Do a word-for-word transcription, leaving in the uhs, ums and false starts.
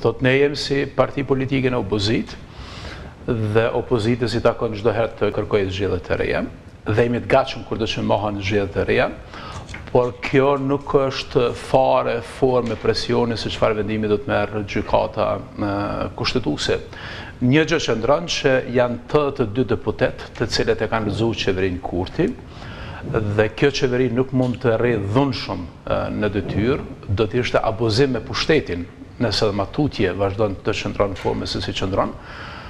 Thot ne jemi si parti politike në opozit, dhe opozita si takon çdo herë të kërkojë zgjedhje të reja, dhe jemi të gatshëm kur do të mohan zgjedhje të reja, por kjo nuk është fare formë presioni se çfarë vendimi do të merr gjykata kushtetuese. Një gjë që ndron që janë të dy deputet të cilët e kanë lëzuar qeverinë Kurti, dhe kjo qeveri nuk mund të rrejë dhunshëm në detyrë, do të ishte abuzim me pushtetin nëse dhe matutje vazhdon të qëndron në formë se si qëndron.